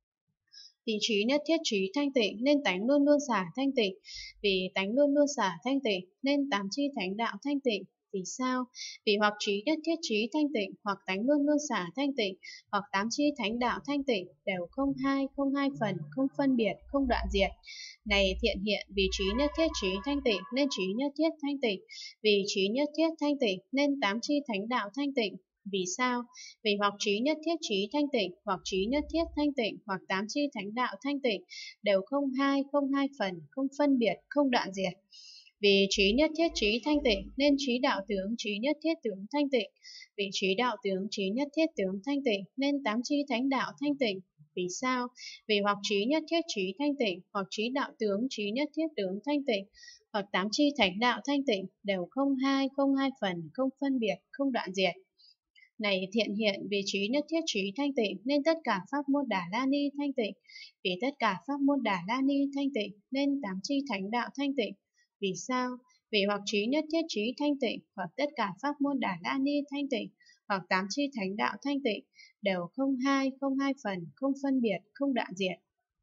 Vì trí nhất thiết trí thanh tịnh nên tánh luôn luôn xả thanh tịnh, vì tánh luôn luôn xả thanh tịnh nên tám chi thánh đạo thanh tịnh. Vì sao? Vì hoặc trí nhất thiết trí thanh tịnh, hoặc tánh luôn luôn xả thanh tịnh, hoặc tám chi thánh đạo thanh tịnh, đều không hai phần, không phân biệt, không đoạn diệt. Này thiện hiện, vì trí nhất thiết trí thanh tịnh nên trí nhất thiết thanh tịnh, vì trí nhất thiết thanh tịnh nên tám chi thánh đạo thanh tịnh. Vì sao? Vì hoặc trí nhất thiết trí thanh tịnh, hoặc trí nhất thiết thanh tịnh, hoặc tám chi thánh đạo thanh tịnh, đều không hai phần, không phân biệt, không đoạn diệt. Vì trí nhất thiết trí thanh tịnh nên trí đạo tướng trí nhất thiết tướng thanh tịnh, vì trí đạo tướng trí nhất thiết tướng thanh tịnh nên tám chi thánh đạo thanh tịnh. Vì sao? Vì hoặc trí nhất thiết trí thanh tịnh, hoặc trí đạo tướng trí nhất thiết tướng thanh tịnh, hoặc tám chi thánh đạo thanh tịnh, đều không hai phần, không phân biệt, không đoạn diệt. Này thiện hiện, vì trí nhất thiết trí thanh tịnh nên tất cả pháp môn Đà La Ni thanh tịnh, vì tất cả pháp môn Đà La Ni thanh tịnh nên tám chi thánh đạo thanh tịnh. Vì sao? Vì hoặc trí nhất thiết trí thanh tịnh, hoặc tất cả pháp môn Đà La Ni thanh tịnh, hoặc tám chi thánh đạo thanh tịnh, đều không hai phần, không phân biệt, không đoạn diệt.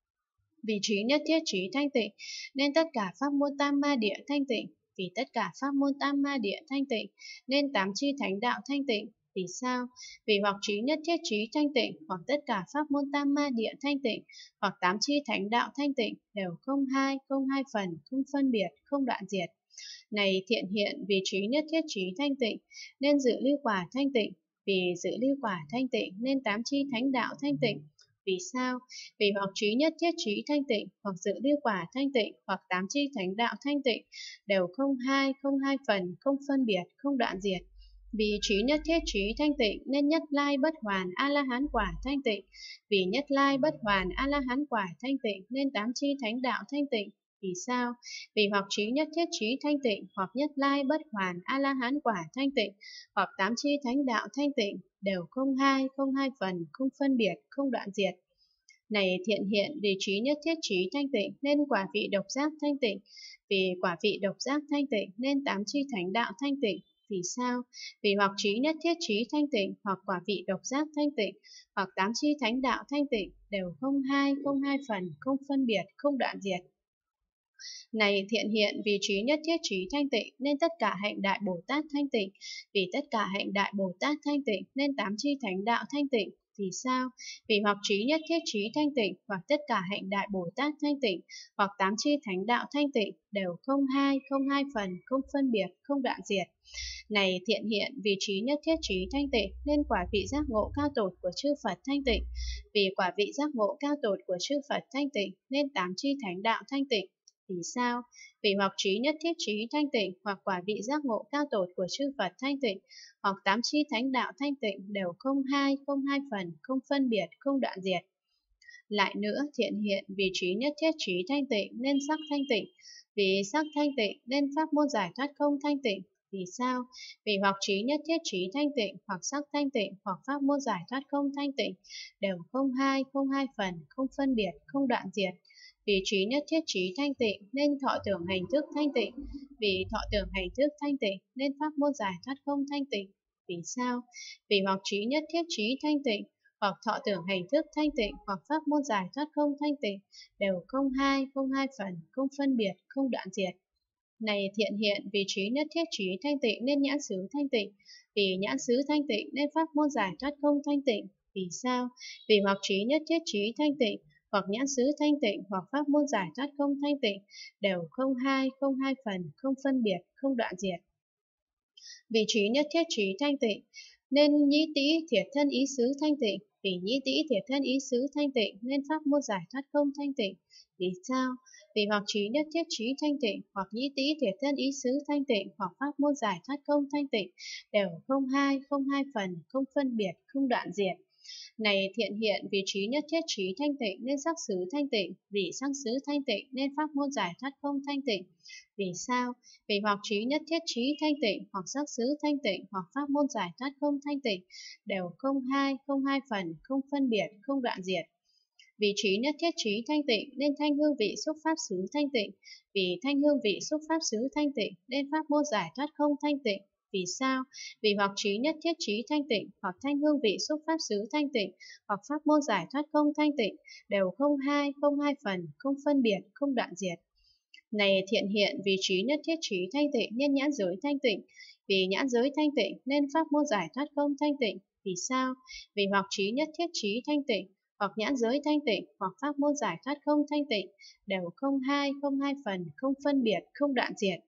Vì trí nhất thiết trí thanh tịnh nên tất cả pháp môn Tam Ma Địa thanh tịnh, vì tất cả pháp môn Tam Ma Địa thanh tịnh nên tám chi thánh đạo thanh tịnh. Vì sao? Vì hoặc trí nhất thiết trí thanh tịnh, hoặc tất cả pháp môn Tam Ma Địa thanh tịnh, hoặc tám chi thánh đạo thanh tịnh, đều không hai phần, không phân biệt, không đoạn diệt. Này thiện hiện, vì trí nhất thiết trí thanh tịnh nên dự lưu quả thanh tịnh, vì dự lưu quả thanh tịnh nên tám chi thánh đạo thanh tịnh. Vì sao? Vì hoặc trí nhất thiết trí thanh tịnh, hoặc dự lưu quả thanh tịnh, hoặc tám chi thánh đạo thanh tịnh, đều không hai phần, không phân biệt, không đoạn diệt. Vì trí nhất thiết trí thanh tịnh nên nhất lai bất hoàn A-la-hán quả thanh tịnh, vì nhất lai bất hoàn A-la-hán quả thanh tịnh nên tám chi thánh đạo thanh tịnh. Vì sao? Vì hoặc trí nhất thiết trí thanh tịnh, hoặc nhất lai bất hoàn A-la-hán quả thanh tịnh, hoặc tám chi thánh đạo thanh tịnh, đều không hai phần, không phân biệt, không đoạn diệt. Này thiện hiện, vì trí nhất thiết trí thanh tịnh nên quả vị độc giác thanh tịnh, vì quả vị độc giác thanh tịnh nên tám chi thánh đạo thanh tịnh. Vì sao? Vì hoặc trí nhất thiết trí thanh tịnh, hoặc quả vị độc giác thanh tịnh, hoặc tám chi thánh đạo thanh tịnh, đều không hai phần, không phân biệt, không đoạn diệt. Này thiện hiện, vì trí nhất thiết trí thanh tịnh nên tất cả hạnh đại Bồ Tát thanh tịnh, vì tất cả hạnh đại Bồ Tát thanh tịnh nên tám chi thánh đạo thanh tịnh. Vì sao? Vì hoặc trí nhất thiết trí thanh tịnh, hoặc tất cả hạnh đại Bồ Tát thanh tịnh, hoặc tám chi thánh đạo thanh tịnh, đều không hai phần, không phân biệt, không đoạn diệt. Này thiện hiện, vì trí nhất thiết trí thanh tịnh nên quả vị giác ngộ cao tột của chư Phật thanh tịnh, vì quả vị giác ngộ cao tột của chư Phật thanh tịnh nên tám chi thánh đạo thanh tịnh. Vì sao? Vì hoặc trí nhất thiết trí thanh tịnh, hoặc quả vị giác ngộ cao tột của chư Phật thanh tịnh, hoặc tám chi thánh đạo thanh tịnh, đều không hai phần, không phân biệt, không đoạn diệt. Lại nữa, thiện hiện, vì trí nhất thiết trí thanh tịnh nên sắc thanh tịnh, vì sắc thanh tịnh nên pháp môn giải thoát không thanh tịnh, Vì sao? Vì hoặc trí nhất thiết trí thanh tịnh, hoặc sắc thanh tịnh, hoặc pháp môn giải thoát không thanh tịnh, đều không hai phần, không phân biệt, không đoạn diệt. Vì trí nhất thiết trí thanh tịnh nên thọ tưởng hành thức thanh tịnh. Vì thọ tưởng hành thức thanh tịnh nên pháp môn giải thoát không thanh tịnh. Vì sao? Vì hoặc trí nhất thiết trí thanh tịnh, hoặc thọ tưởng hành thức thanh tịnh, hoặc pháp môn giải thoát không thanh tịnh, đều không hai phần, không phân biệt, không đoạn diệt. Này thiện hiện, vì trí nhất thiết trí thanh tịnh nên nhãn xứ thanh tịnh, vì nhãn xứ thanh tịnh nên pháp môn giải thoát không thanh tịnh. Vì sao? Vì hoặc trí nhất thiết trí thanh tịnh, hoặc nhãn xứ thanh tịnh, hoặc pháp môn giải thoát không thanh tịnh, đều không hai phần, không phân biệt, không đoạn diệt. Vì trí nhất thiết trí thanh tịnh nên nhĩ tĩ thiệt thân ý xứ thanh tịnh, vì nhĩ tĩ thiệt thân ý xứ thanh tịnh nên pháp môn giải thoát không thanh tịnh. Vì sao? Vì hoặc trí nhất thiết trí thanh tịnh, hoặc nhĩ tĩ thiệt thân ý xứ thanh tịnh, hoặc pháp môn giải thoát không thanh tịnh, đều không hai phần, không phân biệt, không đoạn diệt. Này thiện hiện, vì trí nhất thiết trí thanh tịnh nên sắc xứ thanh tịnh, vì sắc xứ thanh tịnh nên pháp môn giải thoát không thanh tịnh. Vì sao? Vì hoặc trí nhất thiết trí thanh tịnh, hoặc sắc xứ thanh tịnh, hoặc pháp môn giải thoát không thanh tịnh, đều không hai phần, không phân biệt, không đoạn diệt. Vì trí nhất thiết trí thanh tịnh nên thanh hương vị xúc pháp xứ thanh tịnh, vì thanh hương vị xúc pháp xứ thanh tịnh nên pháp môn giải thoát không thanh tịnh. Vì sao? Vì hoặc trí nhất thiết trí thanh tịnh, hoặc thanh hương vị xúc pháp xứ thanh tịnh, hoặc pháp môn giải thoát không thanh tịnh, đều không hai phần, không phân biệt, không đoạn diệt. Này thiện hiện, vì trí nhất thiết trí thanh tịnh nên nhãn giới thanh tịnh, vì nhãn giới thanh tịnh nên pháp môn giải thoát không thanh tịnh. Vì sao? Vì hoặc trí nhất thiết trí thanh tịnh, hoặc nhãn giới thanh tịnh, hoặc pháp môn giải thoát không thanh tịnh, đều không hai phần, không phân biệt, không đoạn diệt.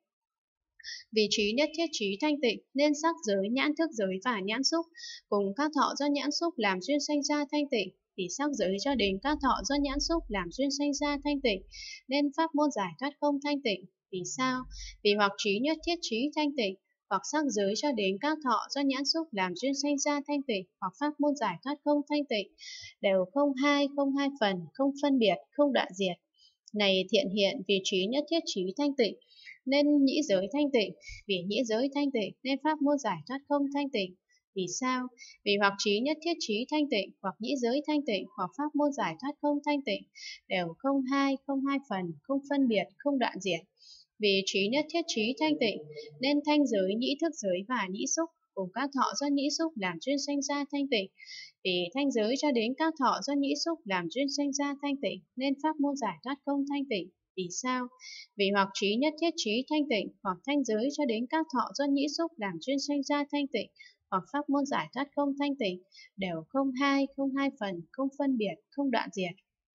Vì trí nhất thiết trí thanh tịnh nên sắc giới, nhãn thức giới và nhãn xúc cùng các thọ do nhãn xúc làm duyên sanh ra thanh tịnh, vì sắc giới cho đến các thọ do nhãn xúc làm duyên sanh ra thanh tịnh nên pháp môn giải thoát không thanh tịnh. Vì sao? Vì hoặc trí nhất thiết trí thanh tịnh, hoặc sắc giới cho đến các thọ do nhãn xúc làm duyên sanh ra thanh tịnh, hoặc pháp môn giải thoát không thanh tịnh, đều không hai phần, không phân biệt, không đoạn diệt. Này thiện hiện, vì trí nhất thiết trí thanh tịnh nên nhĩ giới thanh tịnh, vì nhĩ giới thanh tịnh nên pháp môn giải thoát không thanh tịnh. Vì sao? Vì hoặc trí nhất thiết trí thanh tịnh, hoặc nhĩ giới thanh tịnh, hoặc pháp môn giải thoát không thanh tịnh, đều không hai phần, không phân biệt, không đoạn diệt. Vì trí nhất thiết trí thanh tịnh nên thanh giới, nhĩ thức giới và nhĩ xúc cùng các thọ do nhĩ xúc làm duyên sanh ra thanh tịnh, vì thanh giới cho đến các thọ do nhĩ xúc làm duyên sanh ra thanh tịnh nên pháp môn giải thoát không thanh tịnh. Vì sao? Vì hoặc trí nhất thiết trí thanh tịnh, hoặc thanh giới cho đến các thọ do nhĩ xúc làm duyên sanh ra thanh tịnh, hoặc pháp môn giải thoát không thanh tịnh, đều không hai phần, không phân biệt, không đoạn diệt.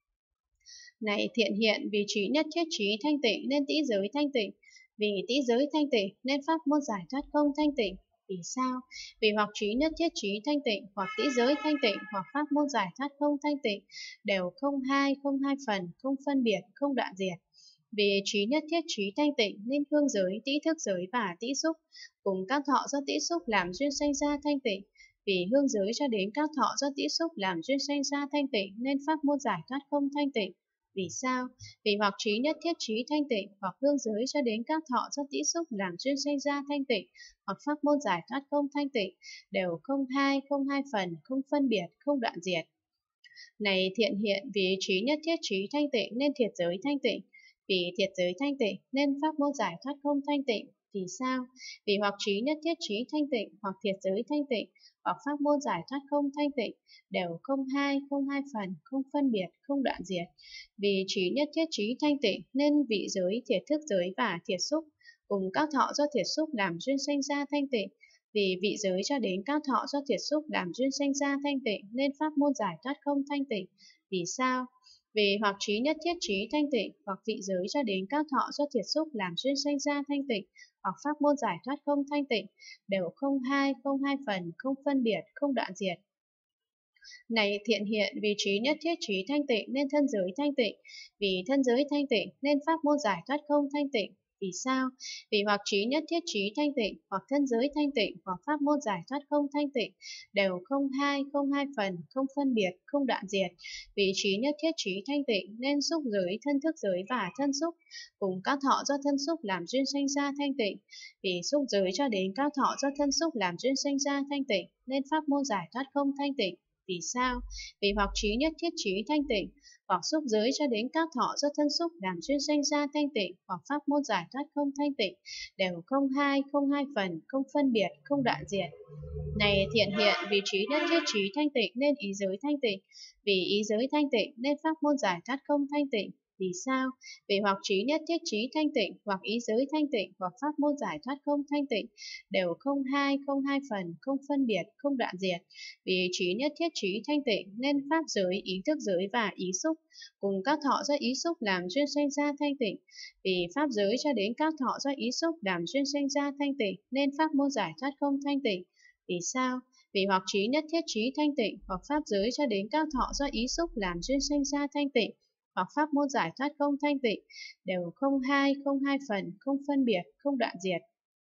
Này thiện hiện, vì trí nhất thiết trí thanh tịnh nên tĩ giới thanh tịnh, vì tĩ giới thanh tịnh nên pháp môn giải thoát không thanh tịnh. Vì sao? Vì hoặc trí nhất thiết trí thanh tịnh, hoặc tĩ giới thanh tịnh, hoặc pháp môn giải thoát không thanh tịnh, đều không hai phần, không phân biệt, không đoạn diệt. Vì trí nhất thiết trí thanh tịnh nên hương giới, tĩ thức giới và tĩ xúc cùng các thọ do tĩ xúc làm duyên sanh ra thanh tịnh, vì hương giới cho đến các thọ do tĩ xúc làm duyên sanh ra thanh tịnh nên pháp môn giải thoát không thanh tịnh. Vì sao? Vì hoặc trí nhất thiết trí thanh tịnh, hoặc hương giới cho đến các thọ do tĩ xúc làm duyên sanh ra thanh tịnh, hoặc pháp môn giải thoát không thanh tịnh, đều không hai phần, không phân biệt, không đoạn diệt. Này thiện hiện, vì trí nhất thiết trí thanh tịnh nên thiệt giới thanh tịnh, vì thiệt giới thanh tịnh nên pháp môn giải thoát không thanh tịnh. Vì sao? Vì hoặc trí nhất thiết trí thanh tịnh, hoặc thiệt giới thanh tịnh, hoặc pháp môn giải thoát không thanh tịnh, đều không hai phần, không phân biệt, không đoạn diệt. Vì trí nhất thiết trí thanh tịnh nên vị giới, thiệt thức giới và thiệt xúc cùng các thọ do thiệt xúc làm duyên sanh ra thanh tịnh, vì vị giới cho đến các thọ do thiệt xúc làm duyên sanh ra thanh tịnh nên pháp môn giải thoát không thanh tịnh. Vì sao? Vì hoặc trí nhất thiết trí thanh tịnh, hoặc vị giới cho đến các thọ do thiệt xúc làm duyên sanh ra thanh tịnh, hoặc pháp môn giải thoát không thanh tịnh, đều không hai phần, không phân biệt, không đoạn diệt. Này thiện hiện, vì trí nhất thiết trí thanh tịnh nên thân giới thanh tịnh, vì thân giới thanh tịnh nên pháp môn giải thoát không thanh tịnh. Vì sao? Vì hoặc trí nhất thiết trí thanh tịnh, hoặc thân giới thanh tịnh, hoặc pháp môn giải thoát không thanh tịnh, đều không hai phần, không phân biệt, không đoạn diệt. Vì trí nhất thiết trí thanh tịnh nên xúc giới, thân thức giới và thân xúc cùng các thọ do thân xúc làm duyên sanh ra thanh tịnh. Vì xúc giới cho đến các thọ do thân xúc làm duyên sanh ra thanh tịnh nên pháp môn giải thoát không thanh tịnh. Vì sao? Vì hoặc trí nhất thiết trí thanh tịnh, hoặc xúc giới cho đến các thọ do thân xúc làm duyên sanh ra thanh tịnh, hoặc pháp môn giải thoát không thanh tịnh, đều không hai phần, không phân biệt, không đoạn diệt. Này thiện hiện, vì trí nhất thiết trí thanh tịnh nên ý giới thanh tịnh, vì ý giới thanh tịnh nên pháp môn giải thoát không thanh tịnh. Vì sao? Vì hoặc trí nhất thiết trí thanh tịnh, hoặc ý giới thanh tịnh, hoặc pháp môn giải thoát không thanh tịnh, đều không hai phần, không phân biệt, không đoạn diệt. Vì trí nhất thiết trí thanh tịnh nên pháp giới, ý thức giới và ý xúc cùng các thọ do ý xúc làm duyên sanh ra thanh tịnh. Vì pháp giới cho đến các thọ do ý xúc làm duyên sanh ra thanh tịnh nên pháp môn giải thoát không thanh tịnh. Vì sao? Vì hoặc trí nhất thiết trí thanh tịnh, hoặc pháp giới cho đến các thọ do ý xúc làm duyên sanh ra thanh tịnh, hoặc pháp môn giải thoát không thanh tịnh, đều không hai phần, không phân biệt, không đoạn diệt.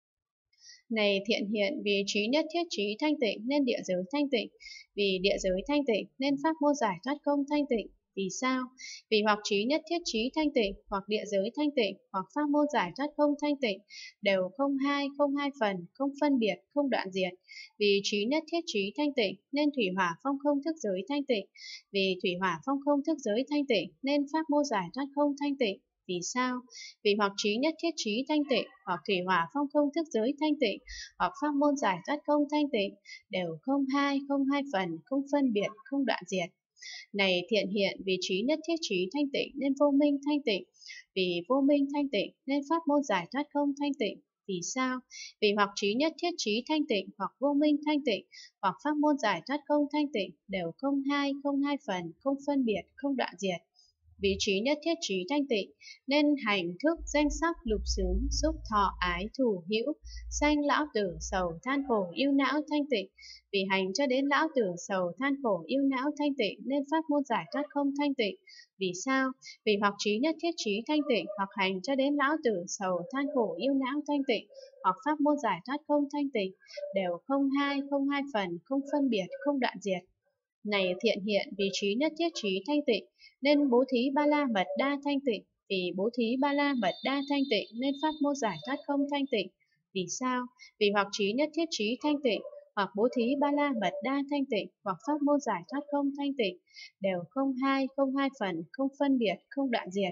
Này thiện hiện, vì trí nhất thiết trí thanh tịnh nên địa giới thanh tịnh, vì địa giới thanh tịnh nên pháp môn giải thoát không thanh tịnh. Vì sao? Vì hoặc trí nhất thiết trí thanh tịnh, hoặc địa giới thanh tịnh, hoặc pháp môn giải thoát không thanh tịnh, đều không hai phần, không phân biệt, không đoạn diệt. Vì trí nhất thiết trí thanh tịnh nên thủy hỏa phong không thức giới thanh tịnh, vì thủy hỏa phong không thức giới thanh tịnh nên pháp môn giải thoát không thanh tịnh. Vì sao? Vì hoặc trí nhất thiết trí thanh tịnh, hoặc thủy hỏa phong không thức giới thanh tịnh, hoặc pháp môn giải thoát không thanh tịnh, đều không hai phần, không phân biệt, không đoạn diệt. Này thiện hiện, vì trí nhất thiết trí thanh tịnh nên vô minh thanh tịnh, vì vô minh thanh tịnh nên pháp môn giải thoát không thanh tịnh. Vì sao? Vì hoặc trí nhất thiết trí thanh tịnh, hoặc vô minh thanh tịnh, hoặc pháp môn giải thoát không thanh tịnh, đều không hai phần, không phân biệt, không đoạn diệt. Vì trí nhất thiết trí thanh tịnh nên hành thức danh sắc lục xứ xúc thọ ái thủ hữu sanh lão tử sầu than khổ yêu não thanh tịnh. Vì hành cho đến lão tử sầu than khổ yêu não thanh tịnh nên pháp môn giải thoát không thanh tịnh. Vì sao? Vì hoặc trí nhất thiết trí thanh tịnh, hoặc hành cho đến lão tử sầu than khổ yêu não thanh tịnh, hoặc pháp môn giải thoát không thanh tịnh, đều không hai phần, không phân biệt, không đoạn diệt. Này thiện hiện, vì trí nhất thiết trí thanh tịnh nên bố thí ba la mật đa thanh tịnh, vì bố thí ba la mật đa thanh tịnh nên pháp môn giải thoát không thanh tịnh. Vì sao? Vì hoặc trí nhất thiết trí thanh tịnh, hoặc bố thí ba la mật đa thanh tịnh, hoặc pháp môn giải thoát không thanh tịnh, đều không hai phần, không phân biệt, không đoạn diệt.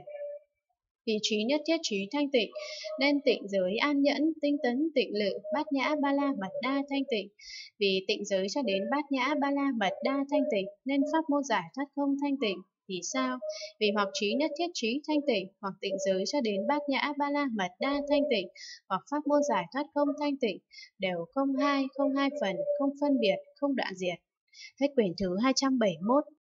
Vì trí nhất thiết trí thanh tịnh nên tịnh giới an nhẫn, tinh tấn, tịnh lự, bát nhã ba la mật đa thanh tịnh. Vì tịnh giới cho đến bát nhã ba la mật đa thanh tịnh nên pháp môn giải thoát không thanh tịnh. Vì sao? Vì hoặc trí nhất thiết trí thanh tịnh, hoặc tịnh giới cho đến bát nhã ba la mật đa thanh tịnh, hoặc pháp môn giải thoát không thanh tịnh, đều không hai phần, không phân biệt, không đoạn diệt. Hết quyển thứ 271.